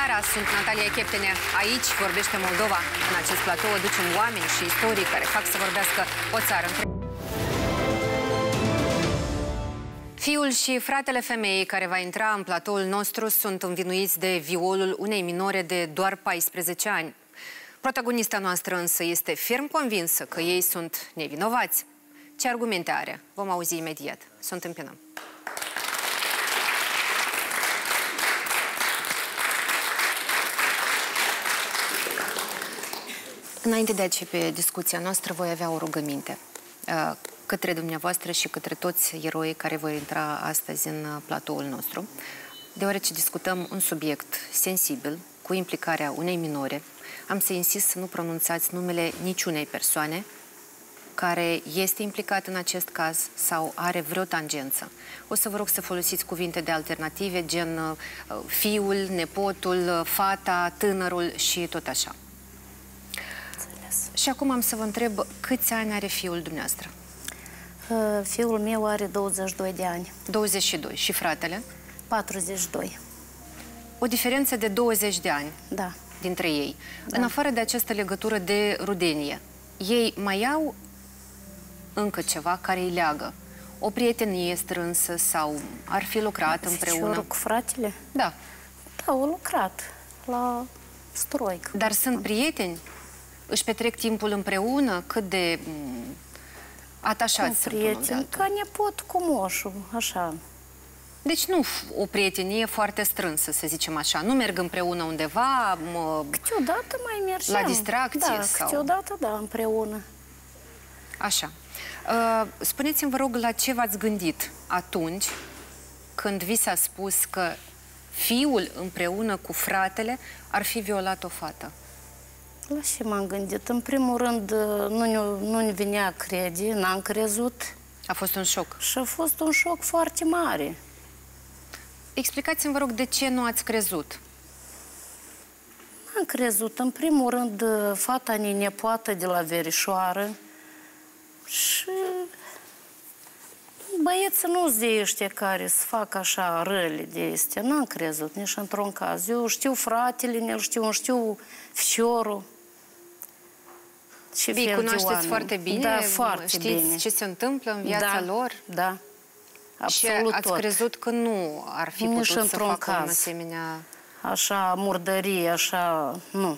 seara, sunt Natalia Cheptene. Aici vorbește Moldova. În acest platou aducem oameni și istorii care fac să vorbească o țară întreagă. Fiul și fratele femeii care va intra în platoul nostru sunt învinuiți de violul unei minore de doar 14 ani. Protagonista noastră însă este ferm convinsă că ei sunt nevinovați. Ce argumente are? Vom auzi imediat. Să o întâmpinăm. Înainte de a începe discuția noastră, voi avea o rugăminte către dumneavoastră și către toți eroii care vor intra astăzi în platoul nostru, deoarece discutăm un subiect sensibil, cu implicarea unei minore. Am să insist să nu pronunțați numele niciunei persoane care este implicat în acest caz sau are vreo tangență. O să vă rog să folosiți cuvinte de alternative, gen fiul, nepotul, fata, tânărul și tot așa. Și acum am să vă întreb, câți ani are fiul dumneavoastră? Fiul meu are 22 de ani. 22. Și fratele? 42. O diferență de 20 de ani. Da. Dintre ei. Da. În afară de această legătură de rudenie, ei mai au încă ceva care îi leagă? O prietenie strânsă sau ar fi lucrat împreună? Ficiorul cu fratele? Da. Da, au lucrat la stroică. Dar sunt prieteni? Își petrec timpul împreună? Cât de atașați sunt unul de altul? Ca nepot cu moșul, așa. Deci nu o prietenie foarte strânsă, să zicem așa. Nu merg împreună undeva? Câteodată mai mergem. La distracție? Da, sau... câteodată, da, împreună. Așa. Spuneți-mi, vă rog, la ce v-ați gândit atunci când vi s-a spus că fiul împreună cu fratele ar fi violat o fată? La ce m-am gândit? În primul rând, nu-mi venea a crede, n-am crezut. A fost un șoc. Și a fost un șoc foarte mare. Explicați-mi, vă rog, de ce nu ați crezut? N-am crezut. În primul rând, fata nepoată de la verișoară și băieții nu-s de ăștia care să fac așa răle de astea. N-am crezut nici într-un caz. Eu știu fratele, nu știu ficiorul. Îi cunoașteți foarte bine? Da, foarte știți bine. Ce se întâmplă în viața lor? Da, absolut. Și ați crezut că nu ar fi putut să facă un asemenea... Așa, murdărie, așa, nu.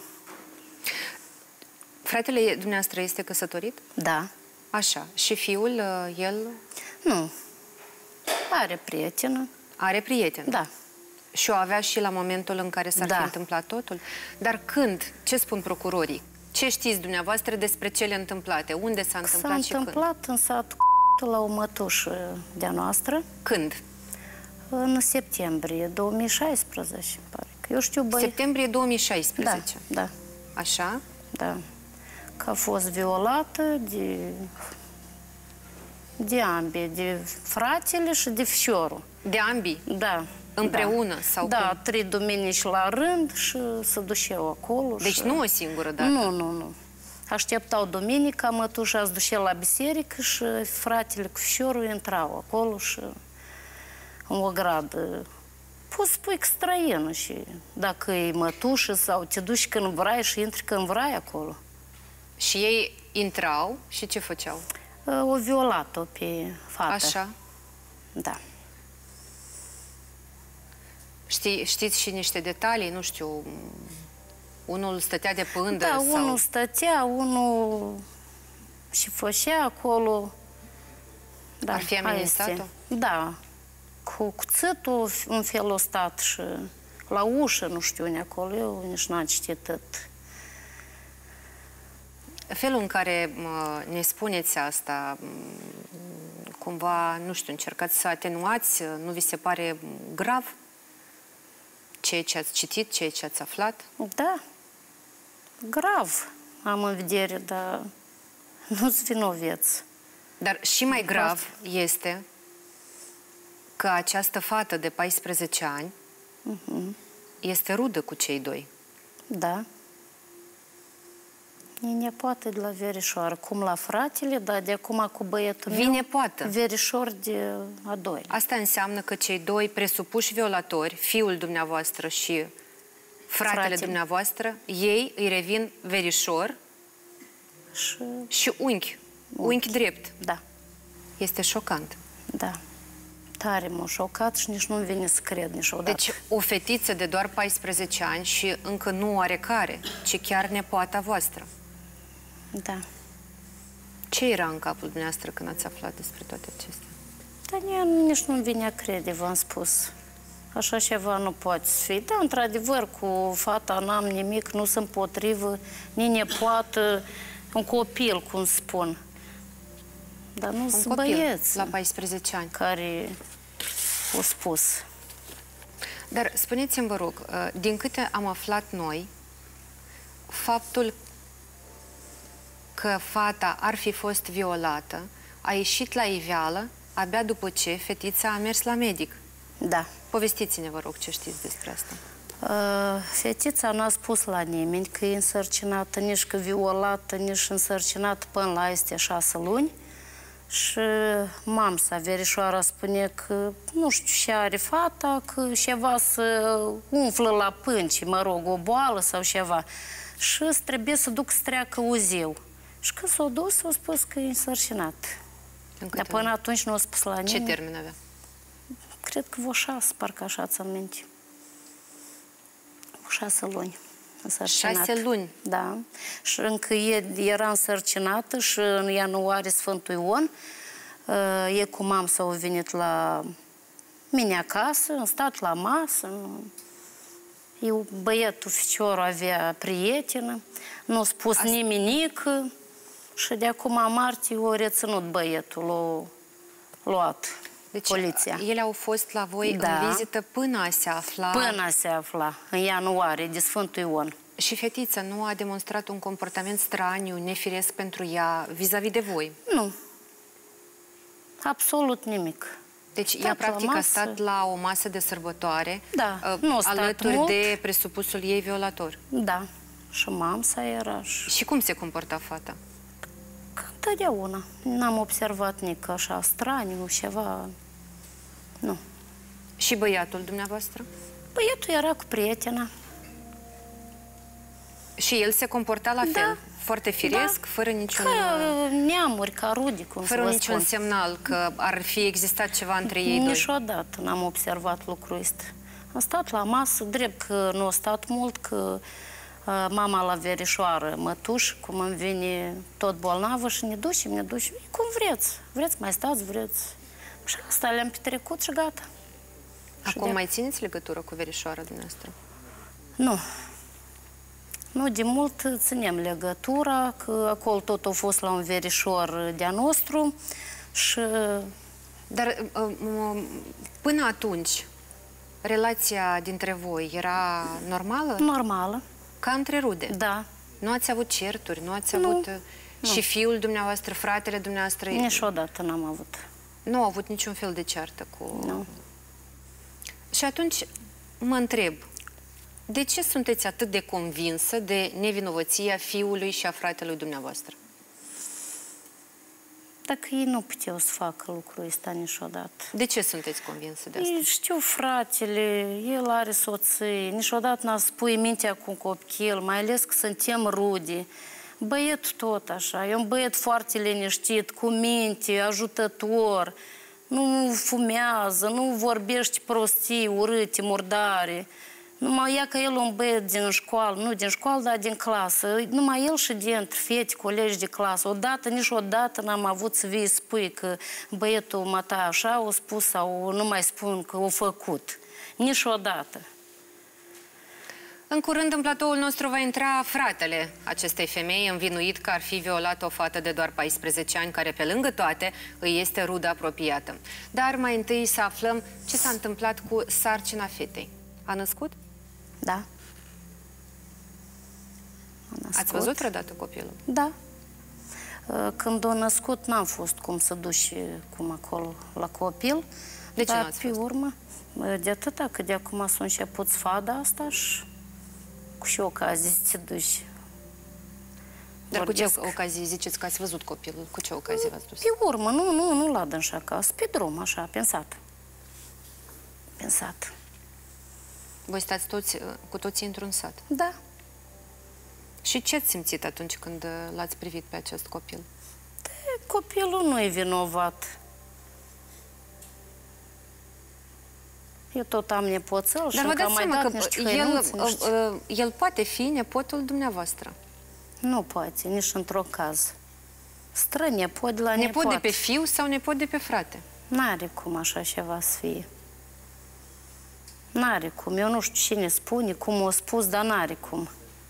Fratele dumneavoastră este căsătorit? Da. Așa. Și fiul, el? Nu. Are prietenă. Are prietenă? Da. Și o avea și la momentul în care s-ar fi întâmplat totul? Dar când? Ce spun procurorii? Ce știți dumneavoastră despre cele întâmplate? Unde s-a întâmplat și când? S-a întâmplat în satul la o mătușă de-a noastră. Când? În septembrie 2016, pare. Eu știu, Septembrie 2016? Da, da. Așa? Da. Că a fost violată de ambii, de fratele și de ficiorul. De ambii? Da. Împreună? Sau da, cum? 3 duminici la rând și se duceau acolo. Deci nu o singură dată? Nu. Așteptau duminica, mătușa se ducea la biserică și fratele cu ficiorul intrau acolo și în o gradă. Poți spui că străină și dacă e mătușă sau te duci când vrei și intri când vrei acolo. Și ei intrau și ce făceau? O violat-o pe fată. Așa? Da. Știți și niște detalii? Nu știu, unul stătea de pândă? Da, sau... unul stătea, unul și făcea acolo. Da, ar fi amenințat-o? Da. Cu cuțitul în felul stat și la ușă, nu știu unde acolo. Eu nici n-am citit tot. Felul în care ne spuneți asta, cumva, nu știu, încercați să atenuați, nu vi se pare grav? Ceea ce ați citit, ceea ce ați aflat? Da. Grav am în vedere, dar nu-s vinoveți. Dar și mai grav este că această fată de 14 ani este rudă cu cei doi. Da. E nepoată de la verișoară, cum la fratele, dar de acum cu băietul meu... nepoată. Verișor de a doilea. Asta înseamnă că cei doi presupuși violatori, fiul dumneavoastră și fratele dumneavoastră, ei îi revin verișor și unchi. Unchi drept. Da. Este șocant. Da. Tare m-a șocat și nici nu-mi vine să cred niciodată. Deci o fetiță de doar 14 ani și încă nu oarecare, ci chiar nepoata voastră. Da. Ce era în capul dumneavoastră când ați aflat despre toate acestea? Dar nici nu-mi vine a crede, v-am spus. Așa ceva nu poate fi. Da, într-adevăr, cu fata n-am nimic, nu sunt împotrivă, nici nepoată, un copil, cum spun. Dar nu sunt băieți la 14 ani care au spus. Dar spuneți-mi, vă rog, din câte am aflat noi, faptul că fata ar fi fost violată a ieșit la iveală abia după ce fetița a mers la medic. Da. Povestiți-ne, vă rog, ce știți despre asta. Fetița n-a spus la nimeni că e însărcinată, nici că violată, nici însărcinată până la este 6 luni. Și mamsa, verișoara, spune că nu știu ce are fata, că ceva să umflă la pânci, mă rog, o boală sau ceva. Și trebuie să duc să treacă uzeu. Și când s-a dus, s-a spus că e însărcinat. Dar până atunci nu a spus la nimeni. Ce termen avea? Cred că vreo 6, parcă așa ți-am minte. 6 luni. 6 luni? Da. Și încă era însărcinată și în ianuarie Sfântul Ion, e cu mama s-au venit la mine acasă, am stat la masă. Eu, băietul, ficiorul avea prietenă, nu a spus nimenic și de acum martie o reținut băietul, l-a luat. Deci, poliția. Ele au fost la voi în vizită până a se afla... Până a se afla, în ianuarie, de Sfântul Ion. Și fetița nu a demonstrat un comportament straniu, nefiresc pentru ea, vis-a-vis de voi? Nu. Absolut nimic. Deci ea, practic, a stat la o masă de sărbătoare, alături de presupusul ei violator. Da. Și mamsa era. Și cum se comporta fata? Ca întotdeauna. N-am observat nici așa straniu, ceva... Nu. Și băiatul dumneavoastră? Băiatul era cu prietena. Și el se comporta la fel? Foarte firesc, fără niciun... Ca neamuri, ca rude, cum fără niciun semnal că ar fi existat ceva între ei doi? Niciodată n-am observat lucrul ăsta. Am stat la masă, drept că nu a stat mult, că mama la verișoară, mătuș, cum îmi vine tot bolnavă și ne ducem, cum vreți. Vreți, mai stați, vreți. Și asta le-am petrecut și gata. Acum mai țineți legătură cu verișoara dumneavoastră? Nu. Nu, de mult ținem legătura, că acolo tot a fost la un verișor de-a nostru și... Dar până atunci, relația dintre voi era normală? Normală. Ca între rude? Da. Nu ați avut certuri? Nu ați avut... Și fiul dumneavoastră, fratele dumneavoastră? Niciodată n-am avut. Nu au avut niciun fel de ceartă cu... Nu. Și atunci mă întreb, de ce sunteți atât de convinsă de nevinovăția fiului și a fratelui dumneavoastră? Dacă ei nu puteau să facă lucrul ăsta niciodată. De ce sunteți convinsă de asta? Ei știu fratele, el are soție, niciodată n-a spui mintea cu un copil, mai ales că suntem rude. Băietul tot așa, e un băiet foarte liniștit, cu minte, ajutător, nu fumează, nu vorbește prostii, urâte, murdare. Numai ea că el un băiet din școală, nu din școală, dar din clasă. Numai el și dintre fete, colegi de clasă. Niciodată n-am avut să vii spui că băietul măta așa, o spus sau nu mai spun că o făcut. Niciodată. În curând, în platoul nostru va intra fratele acestei femei, învinuit că ar fi violat o fată de doar 14 ani, care, pe lângă toate, îi este rudă apropiată. Dar mai întâi să aflăm ce s-a întâmplat cu sarcina fetei. A născut? Da. Ați văzut vreodată copilul? Da. Când a născut, n-am fost cum să duci cum acolo la copil. De ce nu ați fost? Pe urmă, de atâta, că de acum s-a început sfada asta și cu ce ocazie să te duci. Dar cu ce ocazie ziceți că ați văzut copilul? Cu ce ocazie v-ați dus? Pe urmă, nu la dânsa acasă, pe drum, așa, pensat. Pensat. Voi stați cu toții într-un sat. Da. Și ce ați simțit atunci când l-ați privit pe acest copil? Copilul nu e vinovat. Eu tot am nepoțel și încă am mai dat niște hăinuți. El poate fi nepotul dumneavoastră. Nu poate, nici într-un caz. Stră nepot de la nepot. Nepot de pe fiu sau nepot de pe frate? N-are cum așa ceva să fie. N-are cum. Eu nu știu cine spune, cum o spus, dar n-are cum.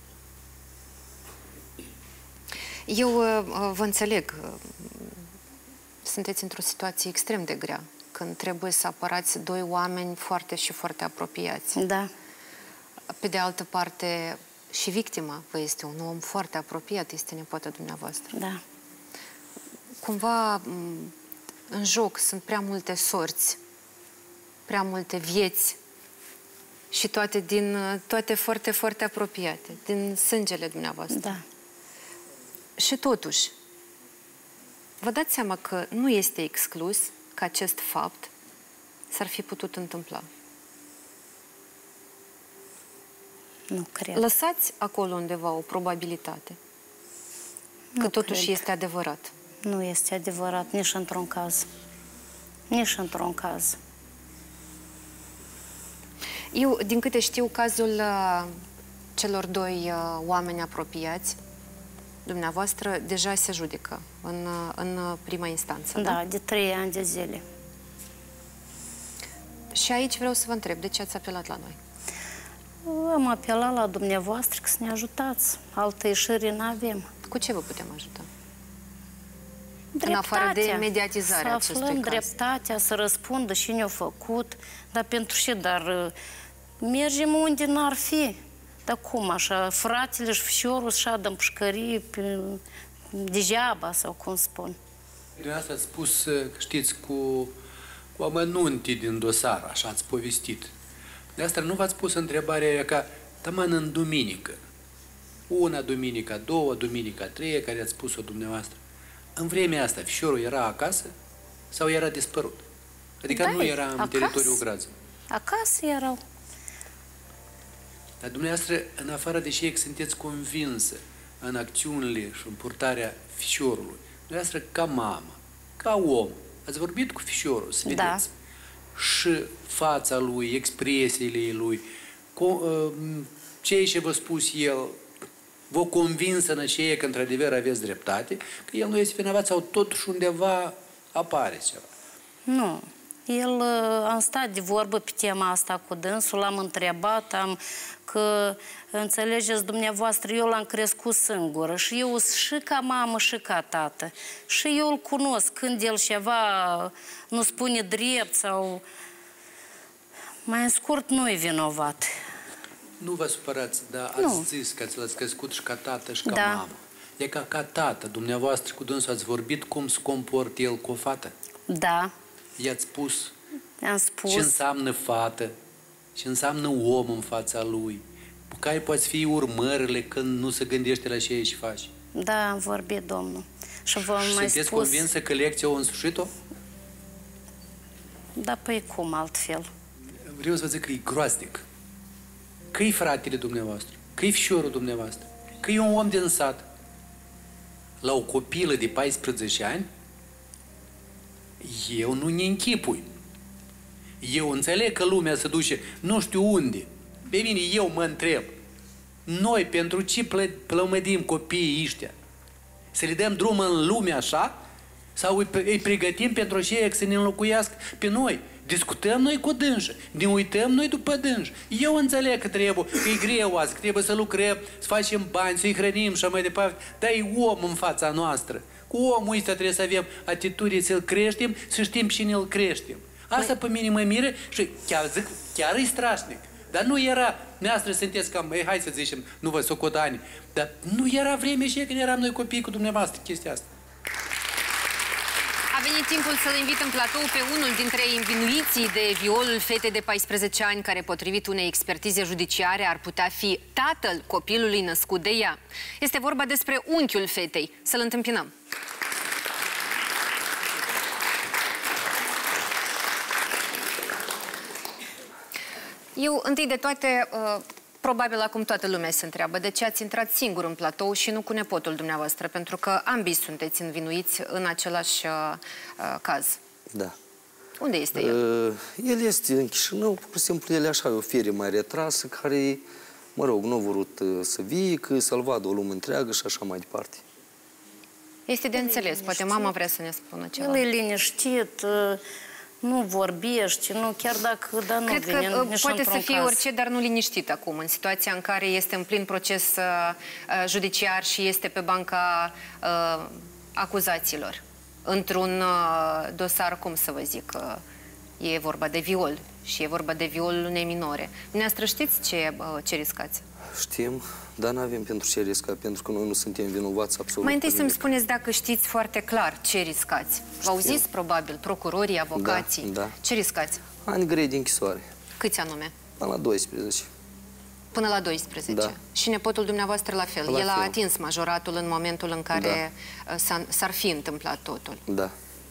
Eu vă înțeleg. Sunteți într-o situație extrem de grea, când trebuie să apărați doi oameni foarte și foarte apropiați. Da. Pe de altă parte, și victima vă este un om foarte apropiat, este nepoata dumneavoastră. Da. Cumva, în joc sunt prea multe sorți, prea multe vieți și toate foarte, foarte apropiate, din sângele dumneavoastră. Da. Și totuși, vă dați seama că nu este exclus că acest fapt s-ar fi putut întâmpla. Nu cred. Lăsați acolo undeva o probabilitate că totuși este adevărat. Nu este adevărat, nici într-un caz. Nici într-un caz. Eu, din câte știu, cazul celor doi oameni apropiați, dumneavoastră, deja se judecă în prima instanță, da? Da, de 3 ani de zile. Și aici vreau să vă întreb, de ce ați apelat la noi? Am apelat la dumneavoastră că să ne ajutați. Altă ieșire n-avem. Cu ce vă putem ajuta? Dreptatea. În afară de mediatizarea acestui caz. Să aflăm dreptatea, să răspundă și ne-au făcut. Dar pentru ce? Dar mergem unde n-ar fi. Dar cum așa? Fratele și fișorul să șadă în pușcărie degeaba, sau cum spun. Dumneavoastră ați spus, știți, cu amănunte din dosar, așa ați povestit. De asta nu v-ați pus întrebarea aia ca taman în duminică. Una duminică, două duminică, treia, care ați spus-o dumneavoastră. În vremea asta, fișorul era acasă sau era dispărut? Adică nu era în teritoriul Gradului. Acasă erau. Dar dumneavoastră, în afară de ce sunteți convinsă în acțiunile și în purtarea fișorului, dumneavoastră ca mamă, ca om, ați vorbit cu fișorul, să vedeți. Da. Și fața lui, expresiile lui, ceea ce v-a spus el, vă convinsă în aceea că într-adevăr aveți dreptate, că el nu este vinovat sau totuși undeva apare ceva. Nu. El, am stat de vorbă pe tema asta cu dânsul, l-am întrebat, că, înțelegeți dumneavoastră, eu l-am crescut singură și eu și ca mamă și ca tată. Și eu îl cunosc când el ceva nu spune drept sau... Mai în scurt, nu e vinovat. Nu vă supărați, dar ați zis că l-ați crescut și ca tată și ca mamă. E ca tată, dumneavoastră cu dânsul ați vorbit cum se comportă el cu o fată? Da. I-ați spus? I-am spus. Ce înseamnă fată? Ce înseamnă om în fața lui? Care poate fi urmările când nu se gândește la ce și face? Da, am vorbit, domnul. Și vă mai spus... Sunteți convinsă că lecția o însușit-o? Da, păi cum altfel? Vreau să vă zic că e groaznic. Că e fratele dumneavoastră, că e fișorul dumneavoastră, că e un om din sat. La o copilă de 14 ani, eu nu ne închipui. Eu înțeleg că lumea se duce nu știu unde. Pe mine, eu mă întreb, noi pentru ce plămădim copiii ăștia? Să le dăm drum în lume așa? Sau îi pregătim pentru aceea să ne înlocuiască pe noi? Discutăm noi cu dânșă, ne uităm noi după dânșă. Eu înțeleg că trebuie, că e greu azi, că trebuie să lucrăm, să facem bani, să-i hrănim și mai departe, dar e om în fața noastră. Cu omul ăsta trebuie să avem atitudine să-l creștem, să știm cine îl creștem. Asta pe mine mă miră și chiar zic, chiar e strașnic. Dar nu era, noastră sunteți cam, hai să zicem, nu vă socotani, dar nu era vreme și când eram noi copii cu dumneavoastră chestia asta. A venit timpul să-l invit în platou pe unul dintre învinuiții de violul fetei de 14 ani, care, potrivit unei expertize judiciare, ar putea fi tatăl copilului născut de ea. Este vorba despre unchiul fetei. Să-l întâmpinăm. Eu, întâi de toate, probabil acum toată lumea se întreabă de ce ați intrat singur în platou și nu cu nepotul dumneavoastră, pentru că ambii sunteți învinuiți în același caz. Da. Unde este el? El este în Chișinău, pur și simplu el așa, o fire mai retrasă, care, mă rog, nu a vrut să vie, că să-l vadă o lume întreagă și așa mai departe. Este de înțeles, poate mama vrea să ne spună ceva. El e liniștit, nu vorbește, nu, chiar dacă, dar nu Cred vine că nici poate într-un să fie caz. orice, dar nu liniștit acum, în situația în care este în plin proces judiciar și este pe banca acuzaților. Într-un dosar, cum să vă zic, e vorba de viol și e vorba de viol unei minore. Dumneavoastră știți ce riscați? Știm, dar nu avem pentru ce risca, pentru că noi nu suntem vinovați absolut. Mai întâi să-mi spuneți dacă știți foarte clar ce riscați. V-au zis, probabil, procurorii, avocații. Da. Ce riscați? Ani grei de închisoare. Câți anume? Până la 12. Până la 12. Da. Și nepotul dumneavoastră la fel. La El a fel. atins majoratul în momentul în care s-ar fi întâmplat totul. Da.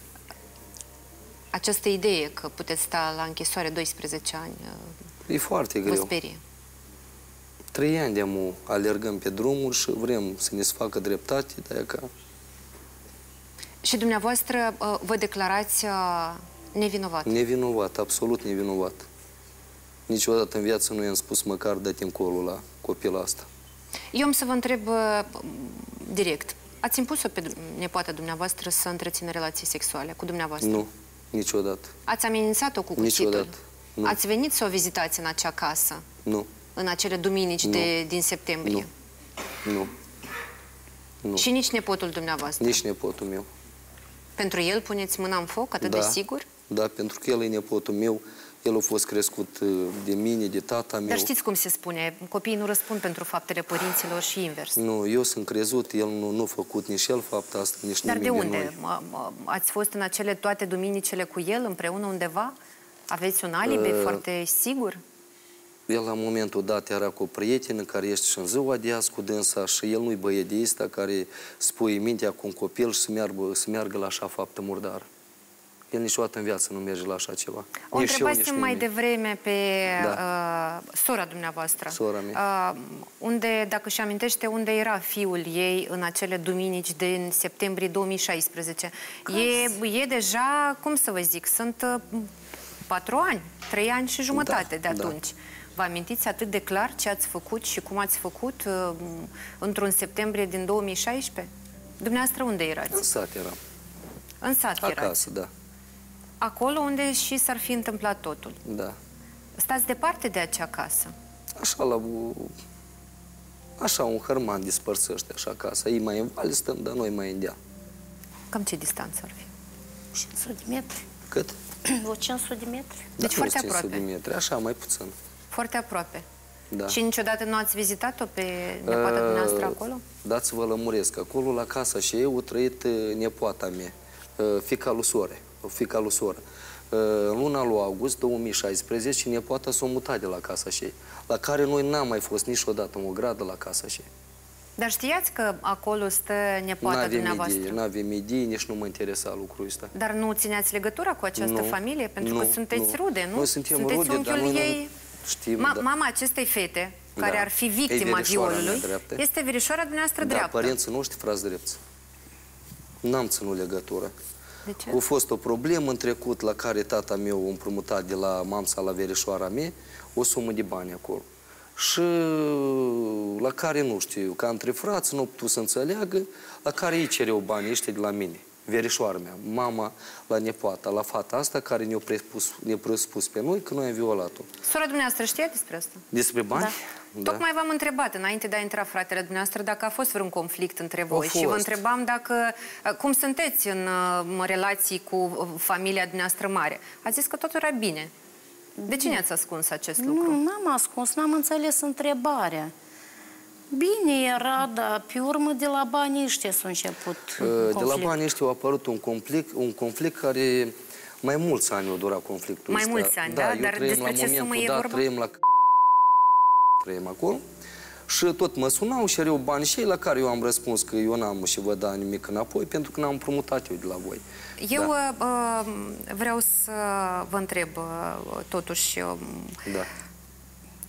Această idee că puteți sta la închisoare 12 ani E foarte vă greu. sperie. 3 ani de-am alergăm pe drumuri și vrem să ne se facă dreptate, de-aia că... Și dumneavoastră vă declarați nevinovat. Nevinovat, absolut nevinovat. Niciodată în viață nu i-am spus măcar dă-te încolo la copila asta. Eu am să vă întreb direct. Ați impus-o pe nepoata dumneavoastră să întrețină relații sexuale cu dumneavoastră? Nu, niciodată. Ați amenințat-o cu cuțitul? Niciodată. Nu. Ați venit să o vizitați în acea casă? Nu. În acele duminici din septembrie? Nu. Nu. Și nici nepotul dumneavoastră? Nici nepotul meu. Pentru el puneți mâna în foc, atât de sigur? Da, pentru că el e nepotul meu, el a fost crescut de mine, de tata meu. Dar știți cum se spune, copiii nu răspund pentru faptele părinților și invers. Nu, eu sunt crezut, el nu a făcut nici el fapta asta, nici Dar nimic de de unde? noi. Ați fost în acele toate duminicele cu el, împreună undeva? Aveți un alibi foarte sigur? El la momentul dat era cu o prietenă care este și în ziua de azi cu dânsa și el nu-i băie de ăsta care spui mintea cu un copil și să meargă la așa faptă murdară. El niciodată în viață nu merge la așa ceva. O întrebasem mai devreme pe sora dumneavoastră. Sora mea. Unde, dacă își amintește, unde era fiul ei în acele duminici din septembrie 2016. E deja, cum să vă zic, sunt 4 ani, 3 ani și jumătate de atunci. Da. Vă amintiți atât de clar ce ați făcut și cum ați făcut într-un septembrie din 2016? Dumneavoastră unde erați? În sat eram. În sat erați? Acasă, da. Acolo unde și s-ar fi întâmplat totul? Da. Stați departe de acea casă? Așa, un hărman dispărțăște așa casa. Ei mai în vale stăm, dar noi mai în deal. Cam ce distanță ar fi? 500 de metri. Cât? O 500 de metri. Deci foarte aproape. De metri, așa, mai puțin. Foarte aproape. Da. Și niciodată nu ați vizitat-o pe nepoata dumneavoastră acolo? Dați-vă lămuresc. Acolo, la casa și eu, a trăit nepoata mea, fiica lui soră. În luna lui august 2016, nepoata s-a mutat de la casa și ei, la care noi n-am mai fost niciodată în o gradă la casa și ei. Dar știați că acolo stă nepoata dumneavoastră? N-avem idei, nici nu mă interesa lucrul ăsta. Dar nu țineați legătura cu această familie? Pentru că sunteți rude, nu? Noi suntem rude, dar noi ei... știm. Mama acestei fete, care ar fi victima violului, este verișoara dumneavoastră dreaptă. Da, părinții noștri frați drepți. N-am ținut legătura. De ce? A fost o problemă în trecut la care tata meu a împrumutat de la mamsa la verișoara mea o sumă de bani acolo. Și la care, nu știu, ca între frați, nu au putut să înțeleagă, la care ei cereau banii ăștia de la mine, verișoara mea, mama la nepoata, la fata asta care ne-a presupus pe noi că noi am violat-o. Sora dumneavoastră știa despre asta? Despre bani? Da. Tocmai v-am întrebat, înainte de a intra fratele dumneavoastră, dacă a fost vreun conflict între voi. Și vă întrebam cum sunteți în relații cu familia dumneavoastră mare. Ați zis că totul era bine. De ce ne-ați ascuns acest lucru? Nu, n-am ascuns, n-am înțeles întrebarea. Bine era, dar pe urmă de la banii ăștia s-a început conflict. De la banii ăștia a apărut un conflict care mai mulți ani a durat conflictul ăsta. Mai mulți ani, da? Dar despre ce sumă e vorba? Trăim acolo. Și tot mă sunau și erau bani și ei, la care eu am răspuns că eu n-am și vă da nimic înapoi, pentru că n-am împrumutat eu de la voi. Eu vreau să vă întreb, totuși,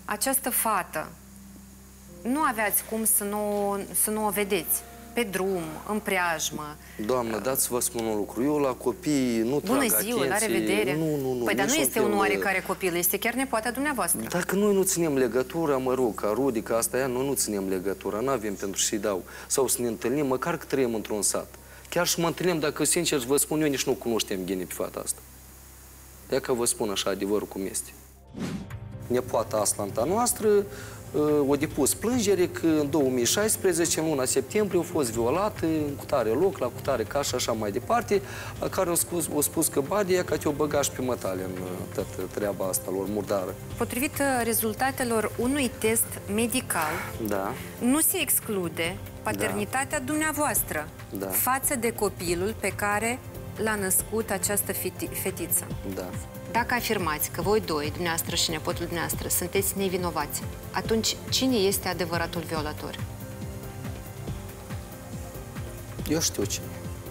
această fată, nu aveați cum să nu o vedeți pe drum, în preajmă. Doamnă, dați să vă spun un lucru. Eu la copii nu trag Bună atenție. ziua, la revedere. Nu. Păi, dar nu este un suntem, oarecare copil, este chiar nepoata dumneavoastră. Dacă noi nu ținem legătura, mă rog, ca Rudi, ca asta ea, noi nu ținem legătura, nu avem pentru să-i dau. Sau să ne întâlnim, măcar că trăim într-un sat. Chiar și mă întâlnim, dacă sincer vă spun, eu nici nu cunoștem gine pe fata asta. De că vă spun așa adevărul cum este. Nepoata Aslanta noastră o depus plângere că în 2016, în luna septembrie, a fost violată în cutare loc, la cutare casă și așa mai departe, la care a spus că badia că te-o băga și pe mătale în toată treaba asta lor murdară. Potrivit rezultatelor unui test medical, Da. nu se exclude paternitatea dumneavoastră față de copilul pe care l-a născut această fetiță. Da. Dacă afirmați că voi doi, dumneavoastră și nepotul dumneavoastră, sunteți nevinovați, atunci cine este adevăratul violator? Eu știu cine.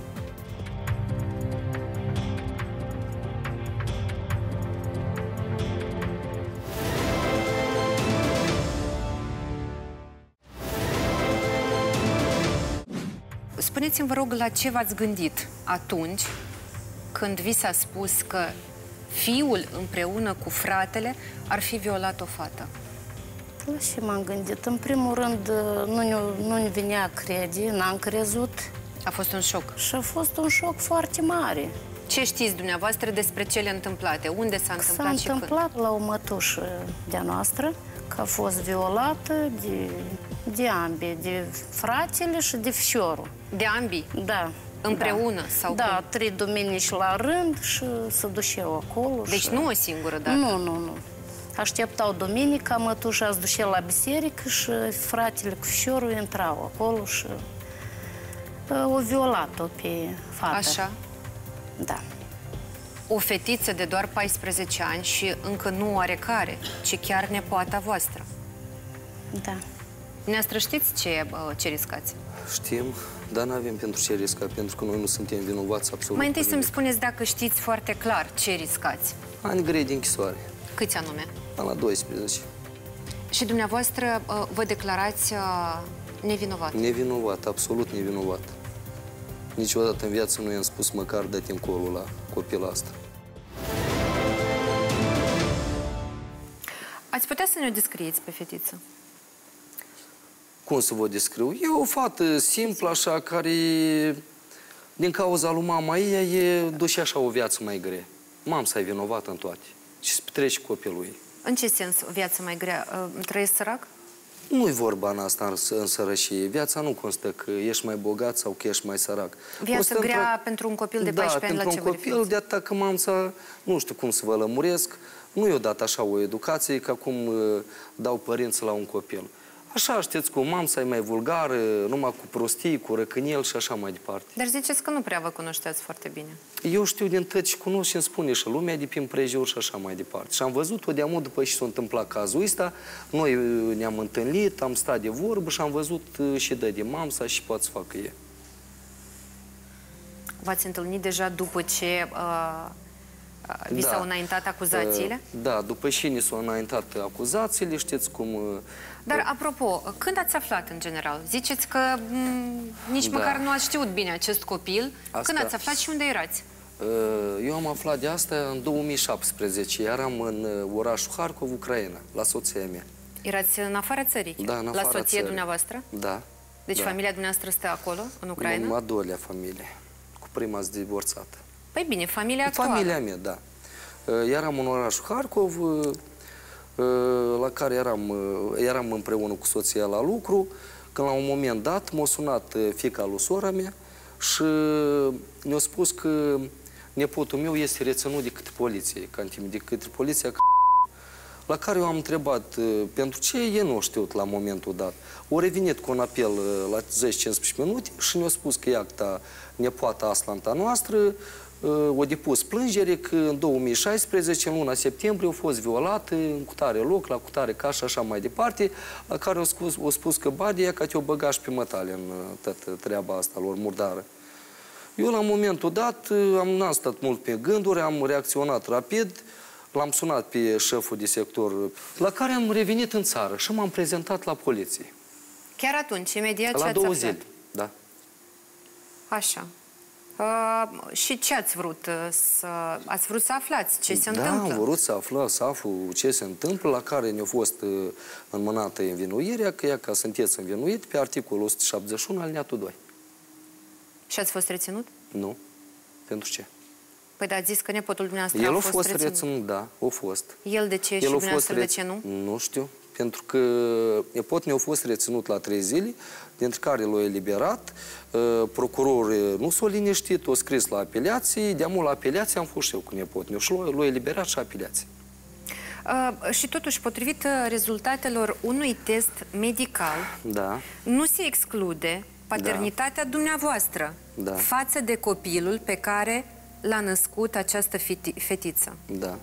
Spuneți-mi, vă rog, la ce v-ați gândit atunci când vi s-a spus că fiul împreună cu fratele ar fi violat o fată? La ce m-am gândit? În primul rând, nu-mi venea crede, n-am crezut. A fost un șoc. Și a fost un șoc foarte mare. Ce știți dumneavoastră despre cele întâmplate? Unde s-a întâmplat și când? S-a întâmplat la o mătușă de-a noastră, că a fost violată de ambii, de fratele și de fiorul. De ambii? Da. Împreună? Da. Sau da, cum? 3 duminici la rând și se duceau acolo. Deci nu o singură dată? Nu. Așteptau duminica, mătușa se ducea la biserică și fratele cu fiorul intrau acolo și o violat-o pe fată. Așa? Da. O fetiță de doar 14 ani și încă nu oarecare, ci chiar nepoata voastră. Da. Dumneavoastră știți ce riscați? Știm, dar nu avem pentru ce risca, pentru că noi nu suntem vinovați absolut. Mai întâi să-mi spuneți dacă știți foarte clar ce riscați. Ani grei de închisoare. Câți anume? Până la 12. Și dumneavoastră vă declarați nevinovat? Nevinovat, absolut nevinovat. Niciodată în viață nu i-am spus măcar dă-te încolo la copila asta. Ați putea să ne-o descrieți pe fetiță? Cum să vă descriu? E o fată simplă, așa, care din cauza lui mama ei duce așa o viață mai grea. Mama e vinovată în toate. Și se petrece copilul ei. În ce sens o viață mai grea? Trăiesc sărac? Nu-i vorba în asta în sărășie. Viața nu constă că ești mai bogat sau că ești mai sărac. Viața grea pentru un copil de 14 ani, la ce vă pentru un copil, de atât că mama, nu știu cum să vă lămuresc, nu i-a dat așa o educație ca cum dau părinții la un copil. Așa, știți cum, mama e mai vulgară, numai cu prostii, cu răcâniel și așa mai departe. Dar ziceți că nu prea vă cunoșteați foarte bine. Eu știu din tot și cunosc și îmi spune și lumea de prin prejur și așa mai departe. Și am văzut-o de amul după ce s-a întâmplat cazul ăsta, noi ne-am întâlnit, am stat de vorbă și am văzut și dă de mamsa și poate să facă e. V-ați întâlnit deja după ce vi s-au înaintat acuzațiile? Da, după ce ni s-au înaintat acuzațiile, știți cum... Dar, apropo, când ați aflat în general? Ziceți că nici măcar nu ați știut bine acest copil. Când ați aflat și unde erați? Eu am aflat de asta în 2017. Eram în orașul Harkov, Ucraina, la soția mea. Erați în afara țării? Da, în afara La soție țării. dumneavoastră? Da. Deci familia dumneavoastră stă acolo, în Ucraina? Nu, a doilea familie. Cu prima zi divorțată. Păi bine, familia actuală. Familia mea, da. Eram în orașul Harkov, la care eram împreună cu soția la lucru, când la un moment dat m-a sunat fiica lui sora mea și ne-a spus că nepotul meu este reținut de către poliție, de către poliția. La care eu am întrebat pentru ce, ei nu știut la momentul dat. O revenit cu un apel la 10-15 minute și ne-a spus că iacta nepoata Aslanta noastră o depus plângere că în 2016, în luna septembrie, a fost violată în cutare loc, la cutare casă și așa mai departe, la care a spus că badia că te-o băga și pe mătale în toată treaba asta lor murdară. Eu la momentul dat n-am stat mult pe gânduri, am reacționat rapid, L-am sunat pe șeful de sector, la care am revenit în țară și m-am prezentat la poliție. Chiar atunci, imediat ce La ați 2 aflat? zile, da. Așa. Și ce ați vrut? Ați vrut să aflați ce se întâmplă? Da, am vrut să aflu ce se întâmplă, la care ne-a fost înmânată învinuirea, că ea, ca sunteți învinuit, pe articolul 171, alineatul 2. Și ați fost reținut? Nu. Pentru ce? Păi da, ați zis că nepotul dumneavoastră El a fost reținut. Da, a fost. El de ce și dumneavoastră de ce nu? Nu știu, pentru că nepotul ne-a fost reținut la 3 zile, dintre care l-a eliberat, procurorul nu s-a liniștit, a scris la apelație, de amul la apelație am fost și eu cu nepotul meu și l-a eliberat și apelație. Și totuși, potrivit rezultatelor unui test medical, Da. nu se exclude paternitatea dumneavoastră față de copilul pe care l-a născut această fetiță. Da.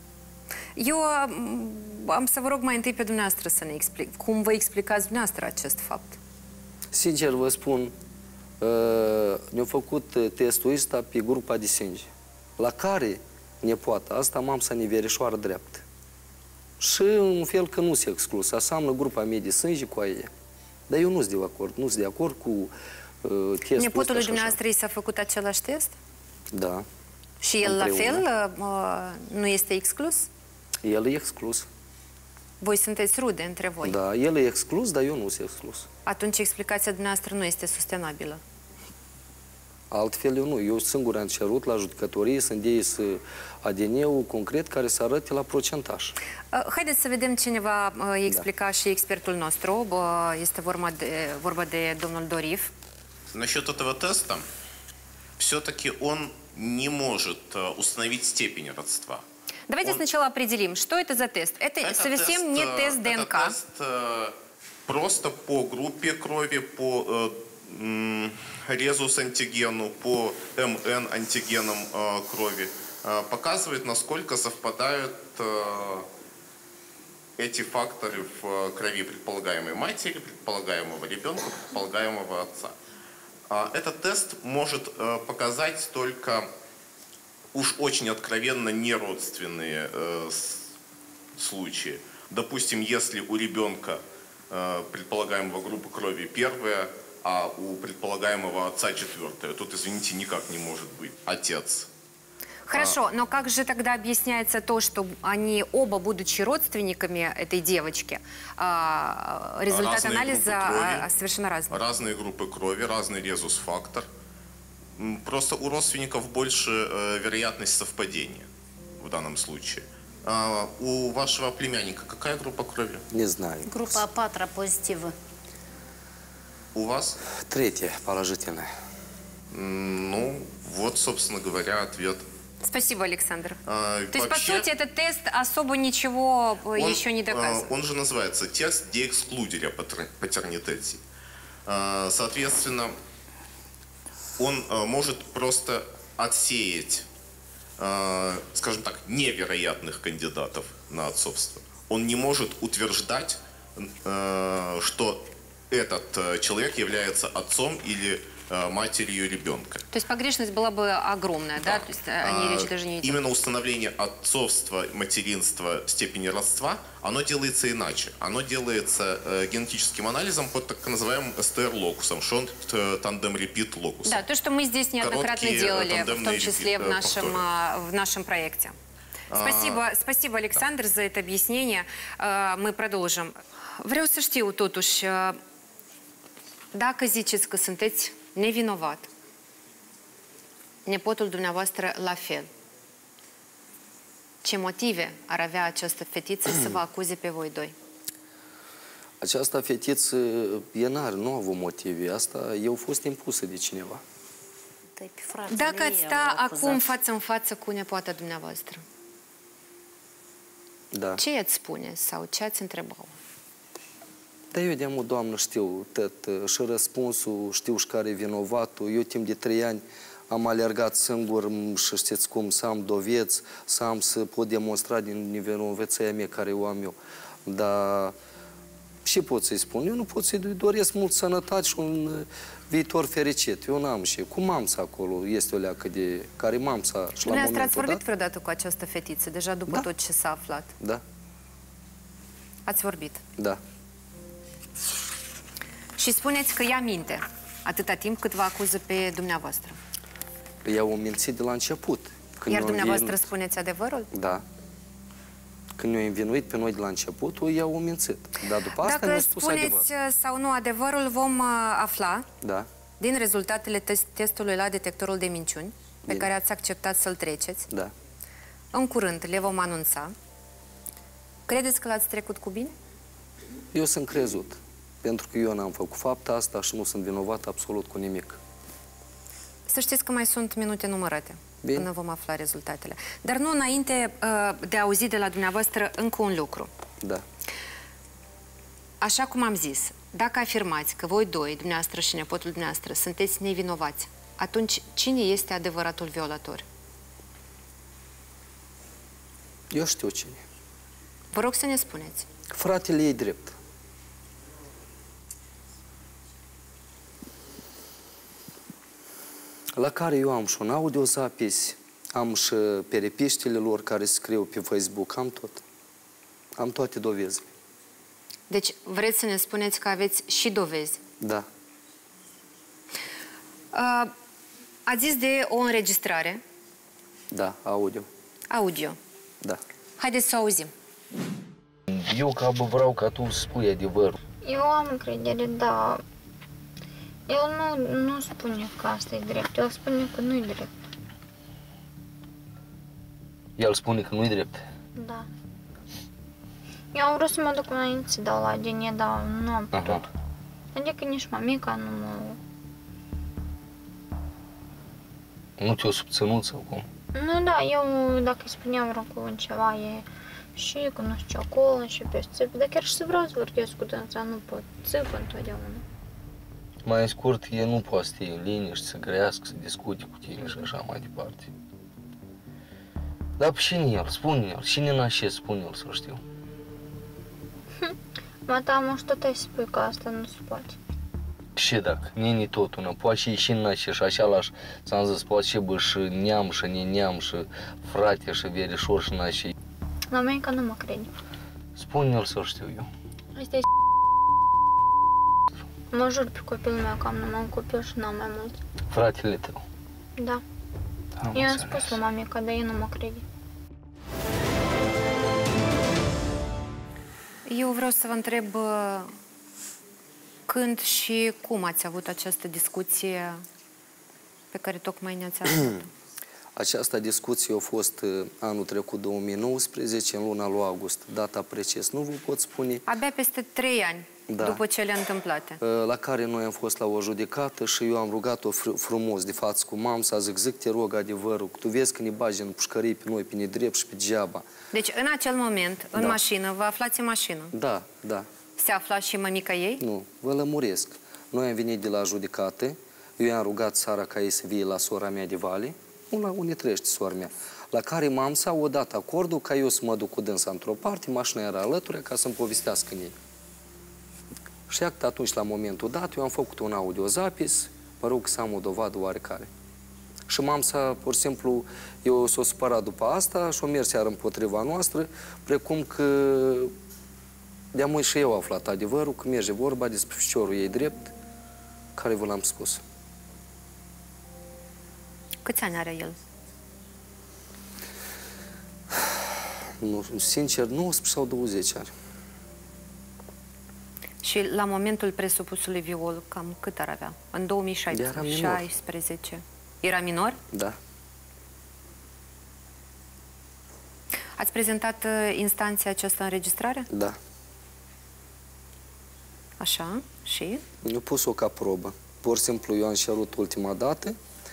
Eu am să vă rog mai întâi pe dumneavoastră să ne explic. Cum vă explicați dumneavoastră acest fapt? Sincer vă spun, ne-au făcut testul ăsta pe grupa de sânge, la care nepoata asta, mamsa neverișoară dreaptă. Și în fel că nu se exclus, aseamnă grupa mea de sânge cu aia. Dar eu nu sunt de acord, nu sunt de acord cu testul Nepotul lui dumneavoastră i s-a făcut același test? Da. Și el împreună. la fel nu este exclus? El e exclus. Voi sunteți rude între voi. Da, el e exclus, dar eu nu sunt exclus. Atunci explicația dumneavoastră nu este sustenabilă. Altfel eu nu. Eu singur am cerut la judecătorie să îndeie ADN-ul concret care să arate la procentaj. Haideți să vedem ce ne va explica și expertul nostru. Este vorba de domnul Doriv. Насчет этого теста, все-таки он не может установить степень родства. Давайте сначала определим, что это за тест. Это совсем не тест ДНК. Это тест просто по группе крови, по резус-антигену, по МН-антигенам крови. Показывает, насколько совпадают эти факторы в крови предполагаемой матери, предполагаемого ребенка, предполагаемого отца. Этот тест может показать только уж очень откровенно неродственные случаи. Допустим, если у ребенка предполагаемого группы крови первая, а у предполагаемого отца четвертая, тут, извините, никак не может быть отец. Хорошо, но как же тогда объясняется то, что они оба, будучи родственниками этой девочки, результат анализа совершенно разный? Разные группы крови, разный резус-фактор. Просто у родственников больше вероятность совпадения в данном случае. У вашего племянника какая группа крови? Не знаю. Группа А4 позитива. У вас? 3-я положительная. Ну, вот, собственно говоря, ответ. Спасибо, Александр. То есть, Вообще, по сути, этот тест особо ничего еще не доказывает. Он же называется тест de excluderea paternității. Соответственно, он может просто отсеять, скажем так, невероятных кандидатов на отцовство. Он не может утверждать, что этот человек является отцом или матерью ребенка. То есть погрешность была бы огромная, да? То есть о ней речь даже не идет. Именно установление отцовства, материнства, степени родства, оно делается иначе. Оно делается генетическим анализом под так называемым STR-локусом, Short-Tandem-Repeat-локусом. Да, то, что мы здесь неоднократно делали, в том числе в нашем проекте. Спасибо, Александр, за это объяснение. Мы продолжим. Vreau să știu, totuși, dacă ziceți că sunteți nevinovat, nepotul dumneavoastră la fel, ce motive ar avea această fetiță să vă acuze pe voi doi? Această fetiță, nu a avut motive. Asta eu fost impusă de cineva. Dacă ați sta acum față în față cu nepoata dumneavoastră, Da. ce i-ați spune sau ce ați întreba-o? Dar eu de-amul, Doamnă, știu tot și răspunsul, știu și care e vinovatul. Eu timp de 3 ani am alergat singur și știți cum, să am doveți, să pot demonstra din nevinovăția mea care o am eu. Dar și pot să-i spun, eu nu pot să-i doresc mult sănătate și un viitor fericit. Eu n-am și cu mamsa acolo, este o leacă de care mamsa și la Dumneavoastră ați momentul vorbit dat. vreodată cu această fetiță, deja după Da. tot ce s-a aflat? Da, Ați vorbit. da. Și spuneți că ea minte, atâta timp cât vă acuză pe dumneavoastră. Ea o mințit de la început. Când Iar ne-au dumneavoastră învinuit. spuneți adevărul? Da. Când ne-au învinuit pe noi de la început, ea o mințit. Dar după asta Dacă ne-a spus spuneți adevărul. sau nu adevărul, vom afla Da. din rezultatele testului la detectorul de minciuni, pe Bine. care ați acceptat să-l treceți. Da. În curând le vom anunța. Credeți că l-ați trecut cu bine? Eu sunt crezut. Pentru că eu n-am făcut fapta asta și nu sunt vinovat absolut cu nimic. Să știți că mai sunt minute numărate Bine. până vom afla rezultatele. Dar nu înainte de a auzi de la dumneavoastră încă un lucru. Da. Așa cum am zis, dacă afirmați că voi doi, dumneavoastră și nepotul dumneavoastră, sunteți nevinovați, atunci cine este adevăratul violator? Eu știu cine. Vă rog să ne spuneți. Fratele ei drept. La care eu am și un audiozapis, am și peripiștile lor care scriu pe Facebook, am tot. Am toate dovezile. Deci, vreți să ne spuneți că aveți și dovezi. Da. Ați zis de o înregistrare Da, audio. audio. Da. Haideți să o auzim. Eu vreau ca tu să spui adevărul. Eu am încredere, dar eu nu spune că asta e drept, el spune că nu e drept. El spune că nu-i drept. Da. Eu am vrut să mă duc înainte să dau la ADN, dar nu am putut. Aha. Adică nici mamica nu mă... Nu te-o subținut sau cum? Nu, da, eu dacă îi spuneam vreun cuvânt ceva, e și că nu știu ce acolo și pe țipă, dar chiar și să vreau să vorbesc cu dânsa, nu pot, țipă întotdeauna. Mai scurt, e nu poate să fie în liniște, să grească, să discute cu tine și așa mai departe. Dar și el, spune el, cine n-așez, spune el să știu. Mă teamă și tot ai să spui că asta nu se poate. Și dacă, nini tot una, poate și n-așez și așa lași, ți-am zis, poate și bă și neam și neneam și frate și verișor și n-așez. La mine că nu mă crede. Spune el să știu eu. Asta e mă jur pe copilul meu că am numai un copil și n-am mai mult. Fratele tău. Da. Am Eu am înțeles. spus lui mamica, dar ea nu mă crede. Eu vreau să vă întreb când și cum ați avut această discuție pe care tocmai ne-ați avut. Această discuție a fost anul trecut, 2019, în luna lui august. Data precis nu vă pot spune. Abia peste 3 ani Da. după cele întâmplate. La care noi am fost la o judecată și eu am rugat-o frumos de față cu mamsa, zic, te rog adevărul, că tu vezi că ne bagi în pușcării pe noi, pe nedrept și pe degeaba. Deci, în acel moment, în Da. mașină, vă aflați în mașină. Da, da, Se afla și mămica ei? nu, vă lămuresc. Noi am venit de la judecată, eu i-am rugat seara ca ei să vie la sora mea de Vale, unde trăiește sora mea, la care mamsa o dat acordul ca eu să mă duc cu dânsa într-o parte, mașina era alături, ca să-mi povestească în ei. Și iată, atunci, la momentul dat, eu am făcut un audiozapis, mă rog să am o dovadă oarecare. Și mamsa, pur și simplu, eu s-o supărat după asta și o mers iar împotriva noastră, precum că de-amui și eu aflat adevărul, că merge vorba despre ficiorul ei drept, care vă l-am spus. Câți ani are el? Nu, sincer, 19 sau 20 ani. Și la momentul presupusului viol, cam cât ar avea? În 2016? Era minor. 16. Era minor? Da. Ați prezentat instanței această înregistrare? Da. Așa. Și? Eu pus-o ca probă. Pur și simplu, eu am cerut ultima dată,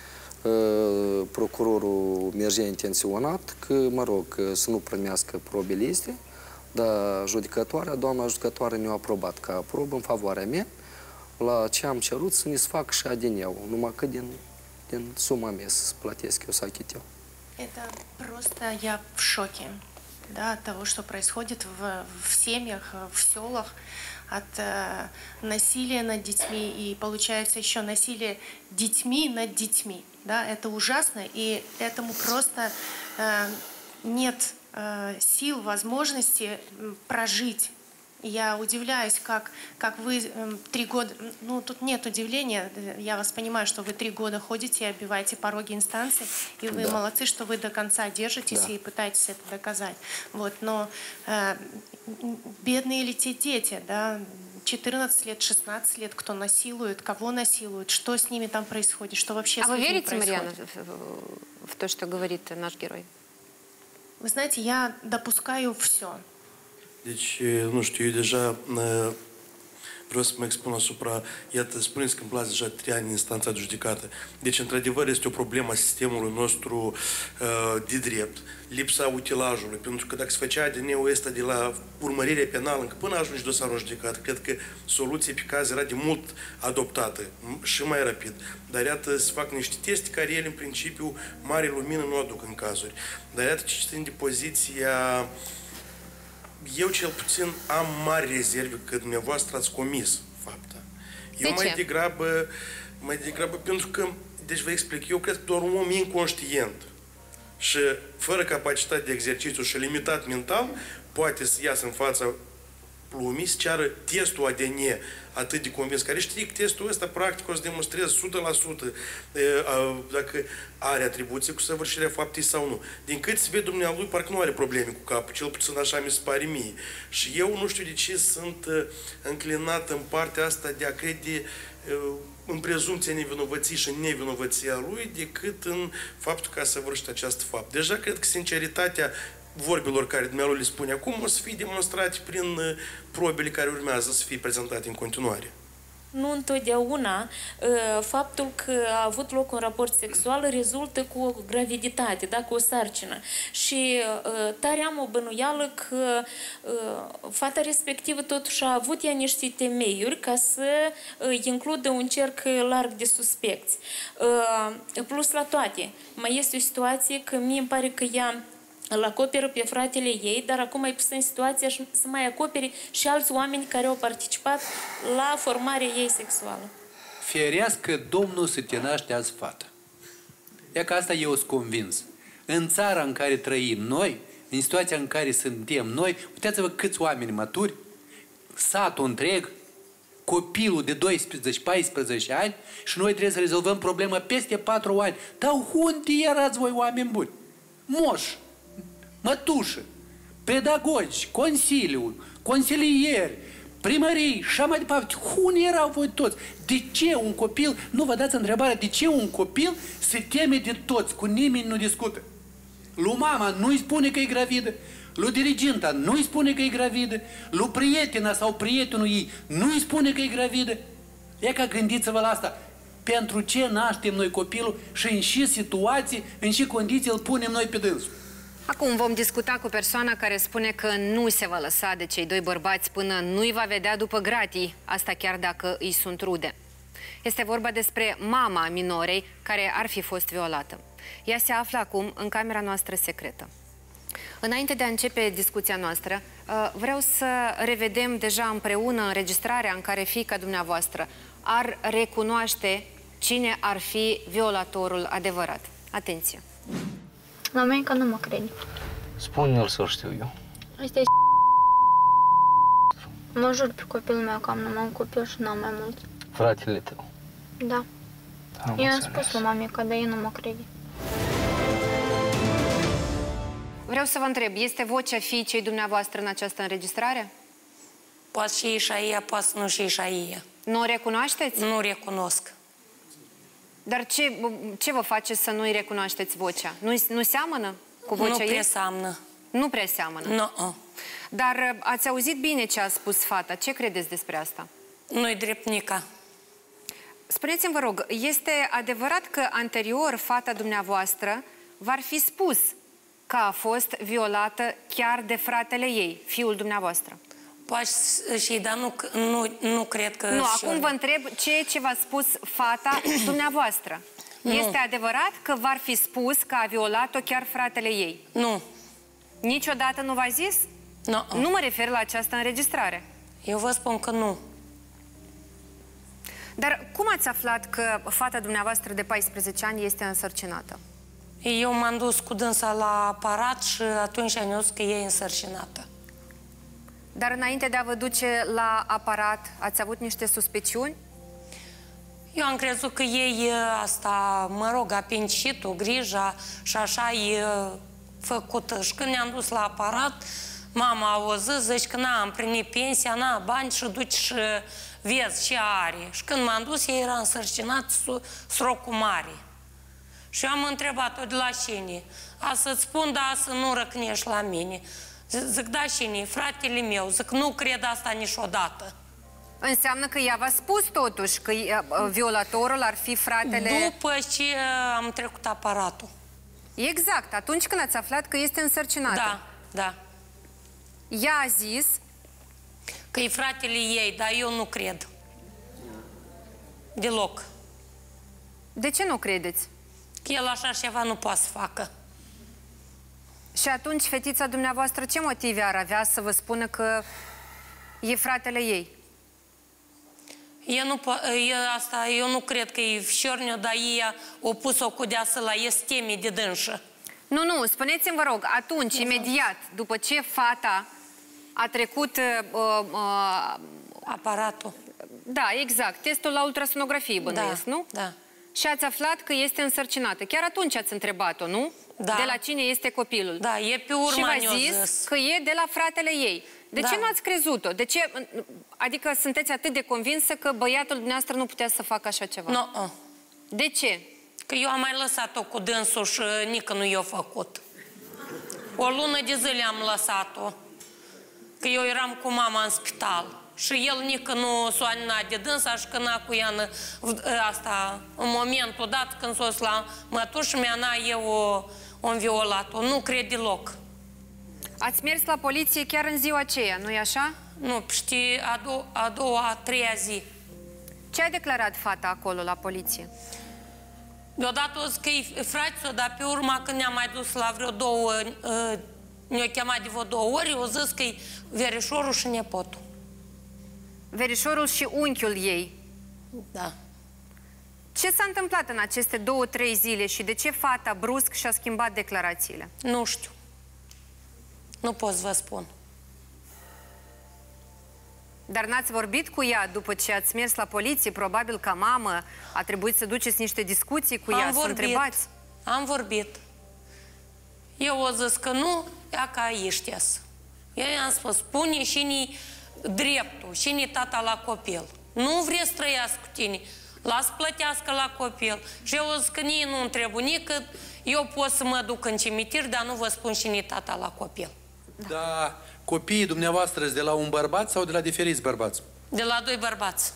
procurorul mergea intenționat că, mă rog, să nu primească probele astea, dar doamna judecătoare ne-a aprobat ca probă în favoarea mea, la ce am cerut să ne fac și ADN-ul, numai că din suma mea să plătesc eu, să achit eu. Это просто я в шоке, да, от того, что происходит в семьях, в селах. от насилия над детьми и получается еще насилие детьми над детьми. Да? Это ужасно, и этому просто нет сил, возможности прожить. Я удивляюсь, как вы 3 года... Ну, тут нет удивления. Я вас понимаю, что вы 3 года ходите и оббиваете пороги инстанции, и вы молодцы, что вы до конца держитесь и пытаетесь это доказать. Вот, но бедные ли те дети, да, 14 лет, 16 лет, кто насилует, кого насилуют, что с ними там происходит, что вообще с А вы людьми верите, происходит? Марьяна, в то, что говорит наш герой? Вы знаете, я допускаю все. Deci, nu știu, eu deja vreau să mă expun asupra, iată, spuneți că îmi place deja 3 ani în instanța de judecată. Deci, într-adevăr, este o problemă a sistemului nostru de drept, lipsa utilajului, pentru că dacă se făcea ADN-ul ăsta de la urmărirea penală, încă până ajunge dosarul în judecată, cred că soluția pe caz era de mult adoptată și mai rapid. Dar iată, se fac niște teste care ele, în principiu, mare lumină nu aduc în cazuri. Dar iată, ce țin de poziția... Eu cel puțin am mari rezerve că dumneavoastră ați comis fapta. Eu mai degrabă pentru că, deci vă explic, eu cred că doar un om inconștient și fără capacitate de exercițiu și limitat mental poate să iasă în fața lumii, să ceară testul ADN atât de convins, care știe că testul ăsta practic o să demonstreze 100% dacă are atribuție cu săvârșirea faptei sau nu. Din cât se vede dumnealui, parcă nu are probleme cu capul, cel puțin așa mi se pare mie. Și eu nu știu de ce sunt înclinat în partea asta de a crede în prezumția nevinovăției și nevinovăția lui, decât în faptul că a săvârșit această fapt. Deja cred că sinceritatea vorbelor care dumnealui le spune acum o să fie demonstrate prin probele care urmează să fie prezentate în continuare. Nu întotdeauna faptul că a avut loc un raport sexual rezultă cu o graviditate, da, cu o sarcină. Și tare am o bănuială că fata respectivă totuși a avut ea niște temeiuri ca să includă un cerc larg de suspecți. Plus la toate, mai este o situație că mie îmi pare că ea îl acoperă pe fratele ei, dar acum ai pus în situația să mai acopere și alți oameni care au participat la formarea ei sexuală. Ferească Domnul să te naște azi fată. E că asta eu sunt convins. În țara în care trăim noi, în situația în care suntem noi, uitați-vă câți oameni maturi, satul întreg, copilul de 12-14 ani și noi trebuie să rezolvăm problema peste 4 ani. Dar unde erați voi, oameni buni? Moși, mătușă, pedagogi, consiliu, consilieri, primării și așa mai departe. Unde erau voi toți? De ce un copil, nu vă dați întrebarea, de ce un copil se teme de toți, cu nimeni nu discută? Lui mama nu-i spune că e gravidă, lui diriginta nu-i spune că e gravidă, lui prietena sau prietenul ei nu-i spune că e gravidă. E ca gândiți-vă la asta. Pentru ce naștem noi copilul și în ce situații, în ce condiții îl punem noi pe dânsul? Acum vom discuta cu persoana care spune că nu se va lăsa de cei 2 bărbați până nu-i va vedea după gratii, asta chiar dacă îi sunt rude. Este vorba despre mama minorei care ar fi fost violată. Ea se află acum în camera noastră secretă. Înainte de a începe discuția noastră, vreau să revedem deja împreună înregistrarea în care fiica dumneavoastră ar recunoaște cine ar fi violatorul adevărat. Atenție! La mine că nu mă crede. Spune-l să știu eu. Asta e mă jur pe copilul meu că am numai un copil și n-am mai mult. Fratele tău. Da. Eu am spus lui mamica, dar ei nu mă crede. Vreau să vă întreb, este vocea fiicei dumneavoastră în această înregistrare? Poate și Isaia, poate nu și Isaia. Nu o recunoașteți? Nu recunosc. Dar ce vă face să nu-i recunoașteți vocea? Nu seamănă cu vocea ei? Nu prea seamănă. Nu prea seamănă? Nu. Dar ați auzit bine ce a spus fata. Ce credeți despre asta? Nu-i dreptnica. Spuneți-mi, vă rog, este adevărat că anterior fata dumneavoastră v-ar fi spus că a fost violată chiar de fratele ei, fiul dumneavoastră? Poate și, dar nu cred că... Nu, acum vă întreb ce v-a spus fata dumneavoastră. Este adevărat că v-ar fi spus că a violat-o chiar fratele ei? Nu. Niciodată nu v-a zis? Nu. Nu mă refer la această înregistrare. Eu vă spun că nu. Dar cum ați aflat că fata dumneavoastră de 14 ani este însărcinată? Eu m-am dus cu dânsa la aparat și atunci am zis că e însărcinată. Dar înainte de a vă duce la aparat, ați avut niște suspiciuni? Eu am crezut că ei asta, mă rog, apendicitul, grija și așa e făcută. Și când ne-am dus la aparat, mama a auzit, zici că n-am primit pensia, n-am bani și duci și vezi ce are. Și când m-am dus, ei era însărcinat srocul mare. Și eu am întrebat-o de la cine. A să-ți spun, da, să nu răcnești la mine. Zic, da, cine? Fratele meu. Zic, nu cred asta niciodată. Înseamnă că ea v-a spus totuși că violatorul ar fi fratele... După ce am trecut aparatul. Exact, atunci când ați aflat că este însărcinată. Da, da. Ea a zis... că e fratele ei, dar eu nu cred. Deloc. De ce nu credeți? Că el așa ceva nu poate să facă. Și atunci fetița dumneavoastră ce motive ar avea să vă spună că e fratele ei? Eu nu cred că e fișorniu, dar ei o pus-o cu deasă la esteme de dânșă. Nu, spuneți-mi, vă rog, atunci, imediat, după ce fata a trecut... aparatul. Da, exact, testul la ultrasonografie, bănuiesc, nu? Da. Și ați aflat că este însărcinată. Chiar atunci ați întrebat-o, nu? Da. De la cine este copilul. Da, e pe urmă. Și v-a zis că e de la fratele ei. De ce nu ați crezut-o? De ce? Adică sunteți atât de convinsă că băiatul dumneavoastră nu putea să facă așa ceva? Nu. De ce? Că eu am mai lăsat-o cu dânsul și nică nu i-a făcut. O lună de zile am lăsat-o. Că eu eram cu mama în spital. Și el nică nu s-o aninat de dânsa și că n-a cu ea în momentul dat când s-o la mătuși mea, o înviolat-o. Nu cred deloc. Ați mers la poliție chiar în ziua aceea, nu-i așa? Nu, știi, a doua, a treia zi. Ce a declarat fata acolo la poliție? Deodată o zis că e frate-o, dar pe urma când ne-am mai dus la vreo două, ne-o chemat de vreo 2 ori, o zis că e verișorul și nepotul. Verișorul și unchiul ei. Da. Ce s-a întâmplat în aceste 2-3 zile și de ce fata brusc și-a schimbat declarațiile? Nu știu. Nu pot să vă spun. Dar n-ați vorbit cu ea după ce ați mers la poliție? Probabil ca mamă a trebuit să duceți niște discuții cu ea, să întrebați? Am vorbit. Eu o zis că nu, ea ca ești-s. Eu i-am spus, spune și-ni dreptul, și-ni tata la copil. Nu vrei să trăiască cu tine, las plătească la copil. Și eu o zis că nici nu-mi trebuie nică, eu pot să mă duc în cimitir, dar nu vă spun și-ni tata la copil. Da, copiii dumneavoastră sunt de la un bărbat sau de la diferiți bărbați? De la 2 bărbați.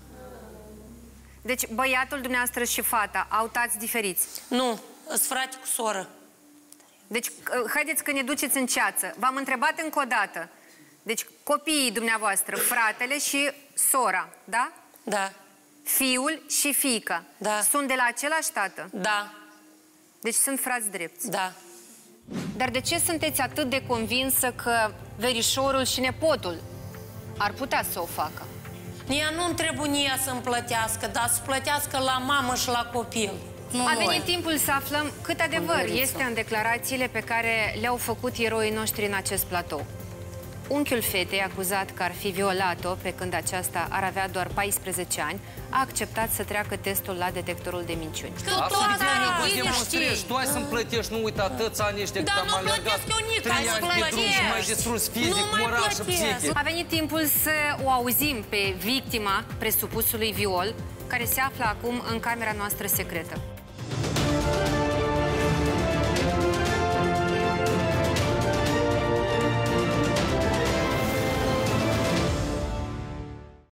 Deci băiatul dumneavoastră și fata au tați diferiți? Nu, sunt frate cu soră. Deci, haideți că ne duceți în ceață. V-am întrebat încă o dată. Deci, copiii dumneavoastră, fratele și sora, da? Da. Fiul și fiica. Da. Sunt de la același tată? Da. Deci sunt frați drepți? Da. Dar de ce sunteți atât de convinsă că verișorul și nepotul ar putea să o facă? Ea nu-mi trebuie să-mi plătească, dar să plătească la mamă și la copil. A venit timpul să aflăm cât adevăr este în declarațiile pe care le-au făcut eroii noștri în acest platou. Unchiul fetei, acuzat că ar fi violat-o pe când aceasta ar avea doar 14 ani, a acceptat să treacă testul la detectorul de minciuni. Tu ai să-mi plătești, nu uita, atâți ani ăștia cât am alergat, 3 ani pe drum și m-ai distrus fizic, moral și psihic. A venit timpul să o auzim pe victima presupusului viol, care se află acum în camera noastră secretă.